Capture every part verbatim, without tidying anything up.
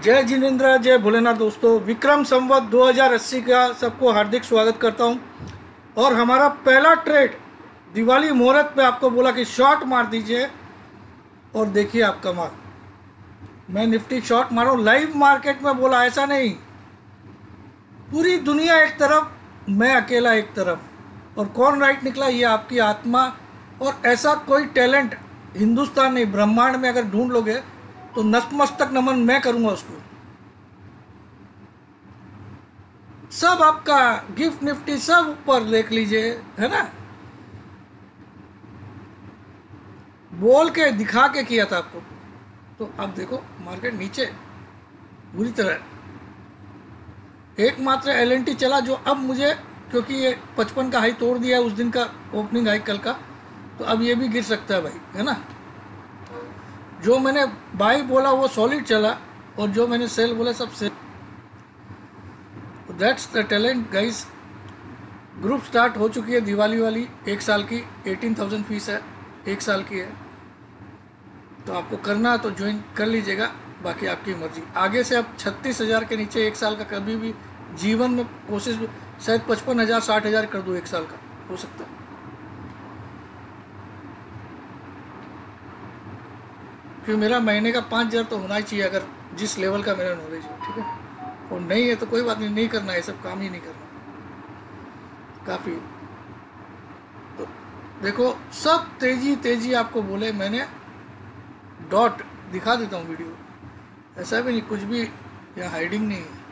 जय जिनेन्द्र, जय भोलेनाथ। दोस्तों, विक्रम संवत दो हज़ार अस्सी का सबको हार्दिक स्वागत करता हूं। और हमारा पहला ट्रेड दिवाली मुहूर्त पे आपको बोला कि शॉर्ट मार दीजिए और देखिए आप कमाल। मैं निफ्टी शॉर्ट मारा हूं, लाइव मार्केट में बोला, ऐसा नहीं पूरी दुनिया एक तरफ, मैं अकेला एक तरफ। और कौन राइट निकला, ये आपकी आत्मा। और ऐसा कोई टैलेंट हिंदुस्तान नहीं, ब्रह्मांड में अगर ढूंढ लोगे तो नतमस्तक नमन मैं करूंगा उसको। सब आपका गिफ्ट निफ्टी सब ऊपर देख लीजिए, है ना। बोल के दिखा के किया था आपको, तो अब देखो मार्केट नीचे बुरी तरह। एकमात्र एल एन टी चला जो अब मुझे, क्योंकि ये पचपन का हाई तोड़ दिया है उस दिन का ओपनिंग हाई कल का, तो अब ये भी गिर सकता है भाई, है ना। जो मैंने बाई बोला वो सॉलिड चला और जो मैंने सेल बोला सब sell. That's the talent guys. Group start हो चुकी है दिवाली वाली, एक साल की, अठारह हज़ार फीस है, एक साल की है। तो आपको करना है तो ज्वाइन कर लीजिएगा, बाकी आपकी मर्जी। आगे से अब छत्तीस हज़ार के नीचे एक साल का कभी भी जीवन में कोशिश, शायद पचपन हज़ार साठ हज़ार कर दूँ एक साल का, हो सकता है। फिर मेरा महीने का पाँच हज़ार तो होना ही चाहिए, अगर जिस लेवल का मेरा नॉलेज है, ठीक है। और नहीं है तो कोई बात नहीं, नहीं करना है, सब काम ही नहीं करना काफ़ी। तो देखो सब तेजी तेजी आपको बोले, मैंने डॉट दिखा देता हूँ वीडियो, ऐसा भी नहीं कुछ भी या हाइडिंग नहीं है।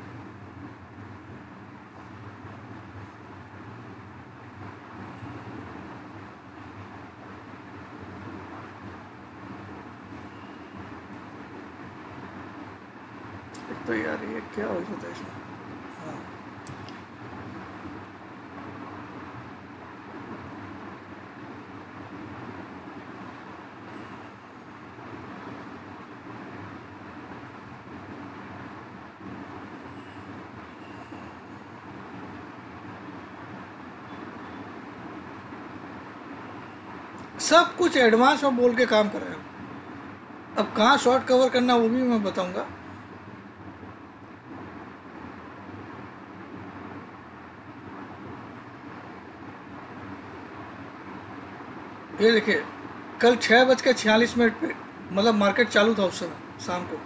तो यार ये क्या हो जाता है इसमें। हाँ, सब कुछ एडवांस में बोल के काम कर रहे हैं। अब कहाँ शॉर्ट कवर करना वो भी मैं बताऊंगा। ये देखिए, कल छः बज के छियालीस मिनट पे, मतलब मार्केट चालू था उस समय शाम को।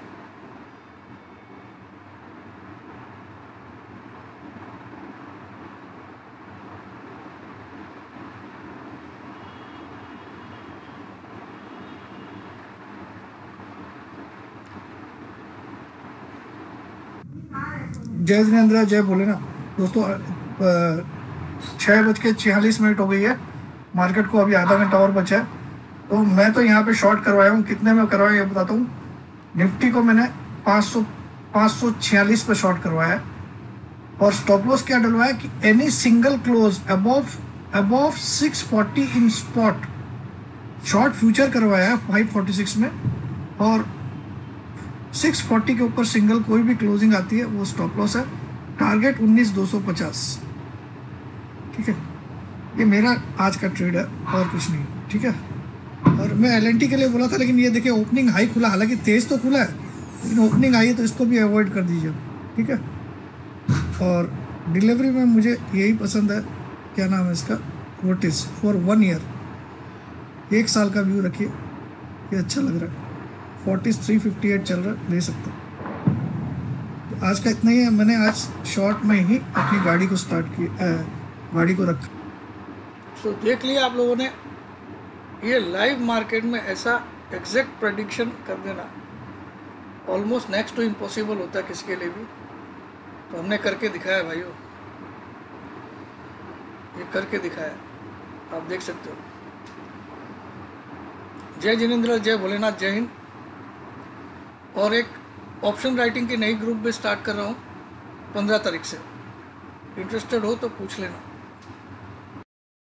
जय जिनेन्द्र, जय भोलेनाथ। दोस्तों, छः बज के छियालीस मिनट हो गई है, मार्केट को अभी आधा घंटा और बचा है। तो मैं तो यहाँ पे शॉर्ट करवाया हूँ, कितने में करवाया ये बताता हूँ। निफ्टी को मैंने पाँच सौ पाँच सौ छियालीस पे शॉर्ट करवाया है, और स्टॉप लॉस क्या डलवाया कि any single close above above six forty in spot. Short future करवाया है फाइव फोर्टी सिक्स में, और सिक्स फोर्टी के ऊपर सिंगल कोई भी क्लोजिंग आती है वो स्टॉप लॉस है। टारगेट उन्नीस दो सौ पचास, ठीक है। ये मेरा आज का ट्रेड है और कुछ नहीं, ठीक है। और मैं एल एन टी के लिए बोला था, लेकिन ये देखिए ओपनिंग हाई खुला, हालांकि तेज तो खुला है लेकिन ओपनिंग हाई है, तो इसको भी अवॉइड कर दीजिए, ठीक है। और डिलीवरी में मुझे यही पसंद है, क्या नाम है इसका, वोटिस फॉर वन ईयर, एक साल का व्यू रखिए, ये अच्छा लग रहा है। फोर्टिस थ्री फिफ्टी एट चल रहा है, ले सकते हैं। तो आज का इतना ही है। मैंने आज शॉर्ट में ही अपनी गाड़ी को स्टार्ट किया, गाड़ी को रखा। तो देख लिया आप लोगों ने, ये लाइव मार्केट में ऐसा एग्जैक्ट प्रेडिक्शन कर देना ऑलमोस्ट नेक्स्ट टू इम्पॉसिबल होता है किसी के लिए भी। तो हमने करके दिखाया भाइयों, ये करके दिखाया, आप देख सकते हो। जय जिनेन्द्र, जय भोलेनाथ, जय हिंद। और एक ऑप्शन राइटिंग की नई ग्रुप भी स्टार्ट कर रहा हूँ पंद्रह तारीख से, इंटरेस्टेड हो तो पूछ लेना।